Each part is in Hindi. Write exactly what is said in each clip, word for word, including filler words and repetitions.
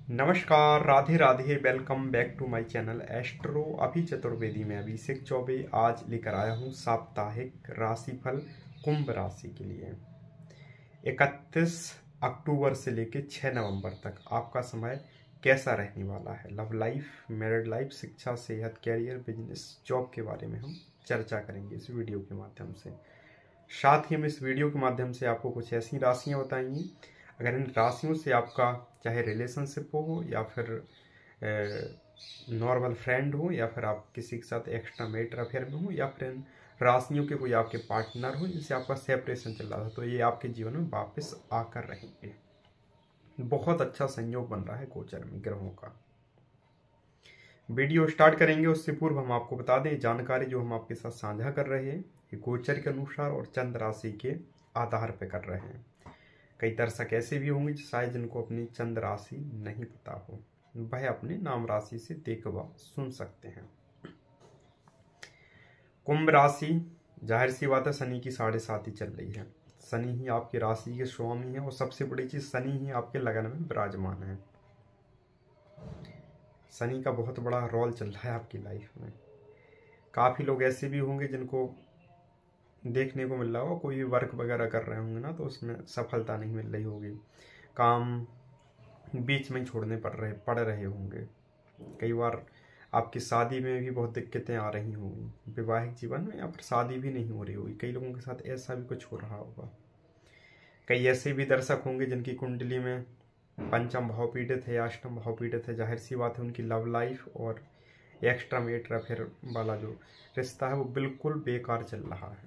नमस्कार, Radhe Radhe. Welcome back to my channel astro Abhi Chaturvedi में अभिषेक चौबे आज लेकर आया हूँ साप्ताहिक राशिफल कुंभ राशि के लिए। इकतीस अक्टूबर से लेकर छह नवंबर तक आपका समय कैसा रहने वाला है। लव लाइफ, मैरिड लाइफ, शिक्षा, सेहत, कैरियर, बिजनेस, जॉब के बारे में हम चर्चा करेंगे इस वीडियो के माध्यम से। साथ ही हम इस वीडियो के माध्यम से आपको कुछ ऐसी राशियां बताएंगे, अगर इन राशियों से आपका चाहे रिलेशनशिप हो या फिर नॉर्मल फ्रेंड हो या फिर आप किसी के साथ एक्स्ट्रा मैरिटल अफेयर में हो या फिर इन राशियों के कोई आपके पार्टनर हो जिनसे आपका सेपरेशन चल रहा था, तो ये आपके जीवन में वापस आकर रहेंगे। बहुत अच्छा संयोग बन रहा है गोचर में ग्रहों का। वीडियो स्टार्ट करेंगे उससे पूर्व हम आपको बता दें, जानकारी जो हम आपके साथ साझा कर रहे हैं ये गोचर के अनुसार और चंद्र राशि के आधार पर कर रहे हैं। कई दर्शक ऐसे भी होंगे शायद जिनको अपनी चंद्र राशि नहीं पता हो, वह अपने नाम राशि से देख व सुन सकते हैं। कुंभ राशि, जाहिर सी बात है शनि की साढ़े सात ही चल रही है। शनि ही आपकी राशि के स्वामी है और सबसे बड़ी चीज शनि ही आपके लगन में विराजमान है। शनि का बहुत बड़ा रोल चल रहा है आपकी लाइफ में। काफी लोग ऐसे भी होंगे जिनको देखने को मिल रहा होगा, कोई भी वर्क वगैरह कर रहे होंगे ना, तो उसमें सफलता नहीं मिल रही होगी, काम बीच में छोड़ने पड़ रहे पड़ रहे होंगे। कई बार आपकी शादी में भी बहुत दिक्कतें आ रही होंगी, वैवाहिक जीवन में, या फिर शादी भी नहीं हो रही होगी। कई लोगों के साथ ऐसा भी कुछ हो रहा होगा। कई ऐसे भी दर्शक होंगे जिनकी कुंडली में पंचम भाव पीड़ित है या अष्टम भाव पीड़ित है। जाहिर सी बात है उनकी लव लाइफ और एक्स्ट्रा मैरिटल अफेयर वाला जो रिश्ता है वो बिल्कुल बेकार चल रहा है।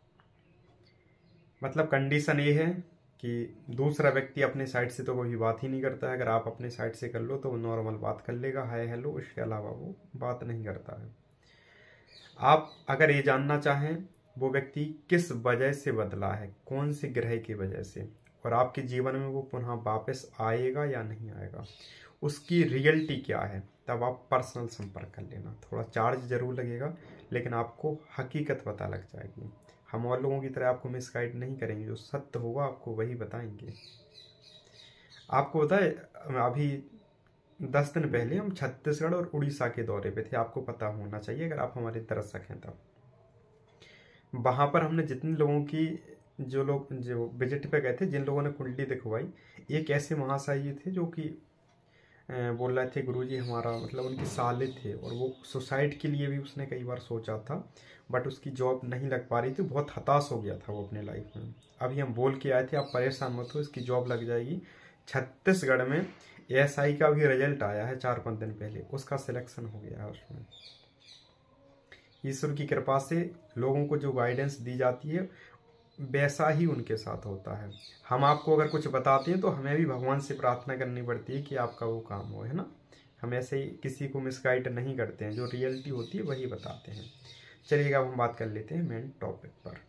मतलब कंडीशन ये है कि दूसरा व्यक्ति अपने साइड से तो कोई बात ही नहीं करता है। अगर आप अपने साइड से कर लो तो वो नॉर्मल बात कर लेगा, हाय हेलो, उसके अलावा वो बात नहीं करता है। आप अगर ये जानना चाहें वो व्यक्ति किस वजह से बदला है, कौन से ग्रह की वजह से, और आपके जीवन में वो पुनः वापस आएगा या नहीं आएगा, उसकी रियलिटी क्या है, तब आप पर्सनल संपर्क कर लेना। थोड़ा चार्ज जरूर लगेगा लेकिन आपको हकीकत पता लग जाएगी। हम और लोगों की तरह आपको मिसगाइड नहीं करेंगे, जो सत्य होगा आपको वही बताएंगे। आपको पता है अभी दस दिन पहले हम छत्तीसगढ़ और उड़ीसा के दौरे पे थे, आपको पता होना चाहिए अगर आप हमारे दर्शक हैं तब। वहां पर हमने जितने लोगों की जो लोग जो विजिट पे गए थे, जिन लोगों ने कुंडली दिखवाई, एक ऐसे महाशय थे जो कि बोल रहे थे गुरुजी हमारा, मतलब उनके साले थे और वो सुसाइड के लिए भी उसने कई बार सोचा था, बट उसकी जॉब नहीं लग पा रही थी। बहुत हताश हो गया था वो अपने लाइफ में। अभी हम बोल के आए थे आप परेशान मत हो, इसकी जॉब लग जाएगी। छत्तीसगढ़ में एस आई का भी रिजल्ट आया है चार पाँच दिन पहले, उसका सिलेक्शन हो गया है उसमें। ईश्वर की कृपा से लोगों को जो गाइडेंस दी जाती है वैसा ही उनके साथ होता है। हम आपको अगर कुछ बताते हैं तो हमें भी भगवान से प्रार्थना करनी पड़ती है कि आपका वो काम हो, है ना। हम ऐसे ही किसी को मिसगाइड नहीं करते हैं, जो रियलिटी होती है वही बताते हैं। चलिए अब हम बात कर लेते हैं मेन टॉपिक पर।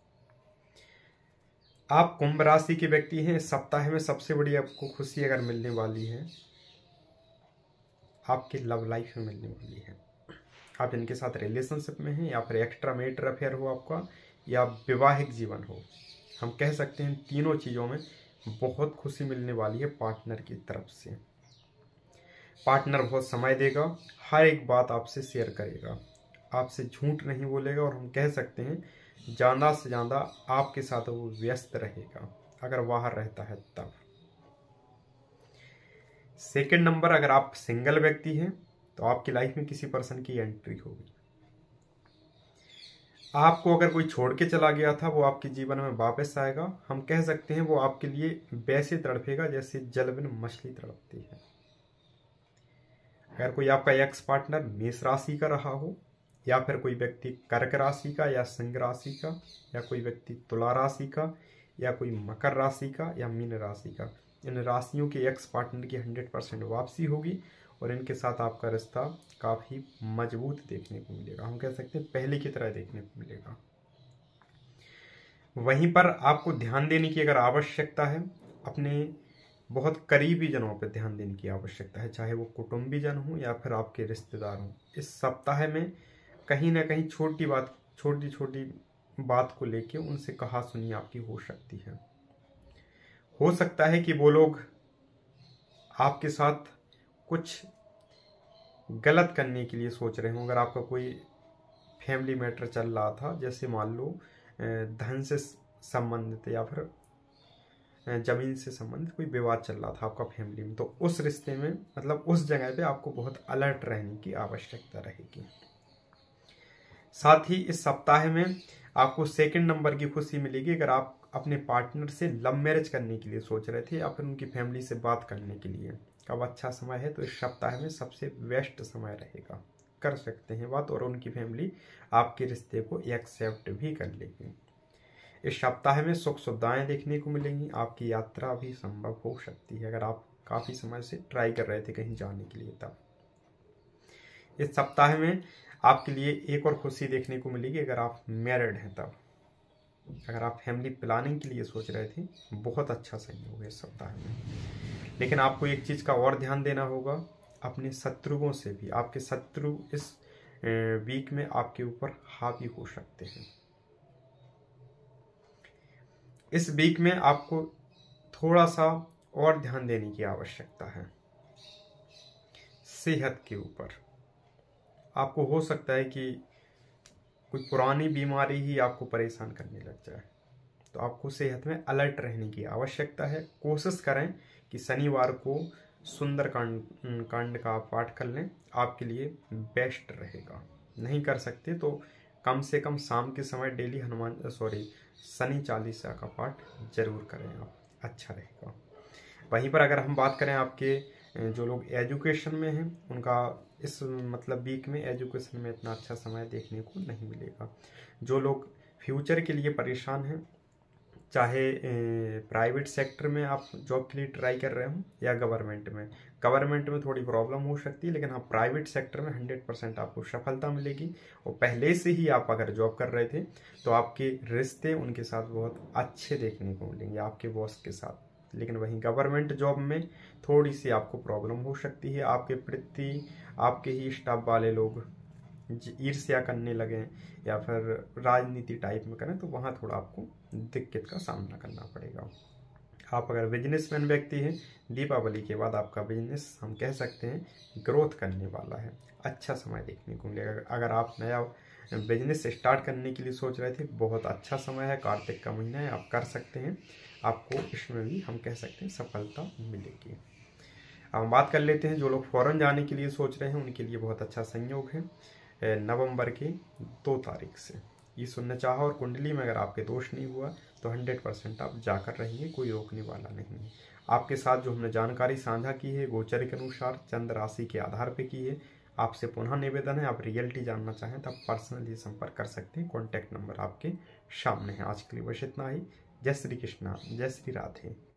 आप कुंभ राशि के व्यक्ति हैं। इस सप्ताह में सबसे बड़ी आपको खुशी अगर मिलने वाली है, आपकी लव लाइफ में मिलने वाली है। आप इनके साथ रिलेशनशिप में हैं या फिर एक्स्ट्रा मैरिटल अफेयर हो आपका, या वैवाहिक जीवन हो, हम कह सकते हैं तीनों चीजों में बहुत खुशी मिलने वाली है पार्टनर की तरफ से। पार्टनर बहुत समय देगा, हर एक बात आपसे शेयर करेगा, आपसे झूठ नहीं बोलेगा, और हम कह सकते हैं ज्यादा से ज्यादा आपके साथ वो व्यस्त रहेगा अगर बाहर रहता है तब। सेकंड नंबर, अगर आप सिंगल व्यक्ति हैं तो आपकी लाइफ में किसी पर्सन की एंट्री होगी। आपको अगर कोई छोड़ के चला गया था वो आपके जीवन में वापस आएगा। हम कह सकते हैं वो आपके लिए वैसे तड़पेगा जैसे जल बिन मछली तड़पती है। अगर कोई आपका एक्स पार्टनर मेष राशि का रहा हो, या फिर कोई व्यक्ति कर्क राशि का या सिंह राशि का, या कोई व्यक्ति तुला राशि का, या कोई मकर राशि का या मीन राशि का, इन राशियों के एक्स पार्टनर की हंड्रेड परसेंट वापसी होगी और इनके साथ आपका रिश्ता काफी मजबूत देखने को मिलेगा। हम कह सकते हैं पहले की तरह देखने को मिलेगा। वहीं पर आपको ध्यान देने की अगर आवश्यकता है, अपने बहुत करीबी जनों पर ध्यान देने की आवश्यकता है, चाहे वो कुटुंबी जन हो या फिर आपके रिश्तेदार हो। इस सप्ताह में कहीं ना कहीं छोटी बात छोटी छोटी बात को लेके उनसे कहा सुनी आपकी हो सकती है। हो सकता है कि वो लोग आपके साथ कुछ गलत करने के लिए सोच रहे हो। अगर आपका कोई फैमिली मैटर चल रहा था, जैसे मान लो धन से संबंधित या फिर जमीन से संबंधित कोई विवाद चल रहा था आपका फैमिली में, तो उस रिश्ते में मतलब उस जगह पे आपको बहुत अलर्ट रहने की आवश्यकता रहेगी। साथ ही इस सप्ताह में आपको सेकंड नंबर की खुशी मिलेगी अगर आप अपने पार्टनर से लव मैरिज करने के लिए सोच रहे थे या फिर उनकी फैमिली से बात करने के लिए। कब अच्छा समय है, तो इस सप्ताह में सबसे बेस्ट समय रहेगा, कर सकते हैं बात, और उनकी फैमिली आपके रिश्ते को एक्सेप्ट भी कर लेगी। इस सप्ताह में सुख सुविधाएं देखने को मिलेंगी, आपकी यात्रा भी संभव हो सकती है अगर आप काफ़ी समय से ट्राई कर रहे थे कहीं जाने के लिए। तब इस सप्ताह में आपके लिए एक और खुशी देखने को मिलेगी अगर आप मैरिड हैं। तब अगर आप फैमिली प्लानिंग के लिए सोच रहे थे, बहुत अच्छा संयोग है इस सप्ताह में। लेकिन आपको एक चीज़ का और ध्यान देना होगा, अपने शत्रुओं से भी। आपके शत्रु इस वीक में आपके ऊपर हावी हो सकते हैं। इस वीक में आपको थोड़ा सा और ध्यान देने की आवश्यकता है सेहत के ऊपर। आपको हो सकता है कि कोई पुरानी बीमारी ही आपको परेशान करने लग जाए, तो आपको सेहत में अलर्ट रहने की आवश्यकता है। कोशिश करें कि शनिवार को सुंदर कांड कांड का पाठ कर लें, आपके लिए बेस्ट रहेगा। नहीं कर सकते तो कम से कम शाम के समय डेली हनुमान सॉरी शनि चालीसा का पाठ जरूर करें आप, अच्छा रहेगा। वहीं पर अगर हम बात करें आपके जो लोग एजुकेशन में हैं, उनका इस मतलब वीक में एजुकेशन में इतना अच्छा समय देखने को नहीं मिलेगा। जो लोग फ्यूचर के लिए परेशान हैं, चाहे प्राइवेट सेक्टर में आप जॉब के लिए ट्राई कर रहे हो या गवर्नमेंट में, गवर्नमेंट में थोड़ी प्रॉब्लम हो सकती है, लेकिन हाँ प्राइवेट सेक्टर में हंड्रेड परसेंट आपको सफलता मिलेगी। और पहले से ही आप अगर जॉब कर रहे थे तो आपके रिश्ते उनके साथ बहुत अच्छे देखने को मिलेंगे, आपके बॉस के साथ। लेकिन वहीं गवर्नमेंट जॉब में थोड़ी सी आपको प्रॉब्लम हो सकती है, आपके प्रति आपके ही स्टाफ वाले लोग ईर्ष्या करने लगें या फिर राजनीति टाइप में करें, तो वहाँ थोड़ा आपको दिक्कत का सामना करना पड़ेगा। आप अगर बिजनेसमैन व्यक्ति हैं, दीपावली के बाद आपका बिजनेस हम कह सकते हैं ग्रोथ करने वाला है, अच्छा समय देखने को मिलेगा। अगर आप नया बिजनेस स्टार्ट करने के लिए सोच रहे थे, बहुत अच्छा समय है, कार्तिक का महीना है, आप कर सकते हैं, आपको इसमें भी हम कह सकते हैं सफलता मिलेगी। अब बात कर लेते हैं जो लोग फॉरेन जाने के लिए सोच रहे हैं, उनके लिए बहुत अच्छा संयोग है नवंबर के दो तारीख से। ये सुनना चाहा और कुंडली में अगर आपके दोष नहीं हुआ तो हंड्रेड परसेंट आप जाकर रहेंगे, कोई रोकने वाला नहीं है। आपके साथ जो हमने जानकारी साझा की है गोचर के अनुसार चंद्र राशि के आधार पर की है। आपसे पुनः निवेदन है, आप रियलिटी जानना चाहें तो आप पर्सनली संपर्क कर सकते हैं, कॉन्टैक्ट नंबर आपके सामने है। आज के लिए बस इतना ही। जय श्री कृष्णा, जय श्री राधे।